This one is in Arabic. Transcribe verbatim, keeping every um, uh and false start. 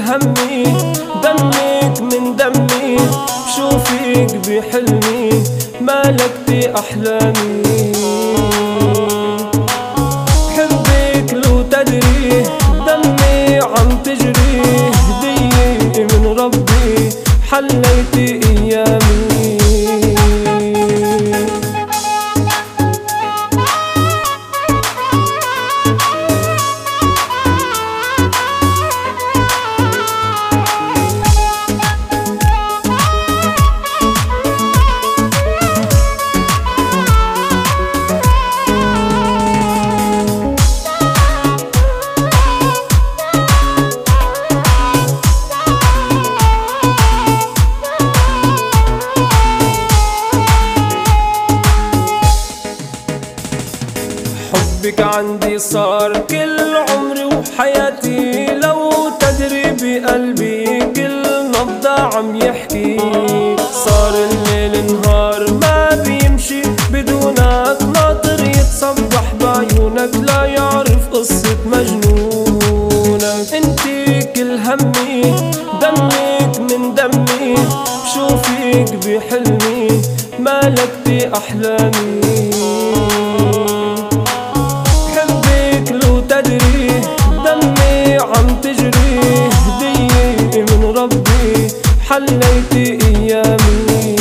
همي، دمك من دمي، بشوفك بحلمي، ملكتي أحلامي. بحبك لو تدري، دمي عم تجري، هدية من ربي حليتي أيامي. حبك عندي صار كل عمري وحياتي، لو تدري بقلبي كل نبضة عم يحكي. صار الليل نهار ما بيمشي بدونك، ناطر يتصبح بعيونك لا يعرف قصة مجنونك. انتي كل همي، دمك من دمي، بشوفك بحلمي، ملكتي أحلامي. عم تجري هدية من ربي حليتي أيامي.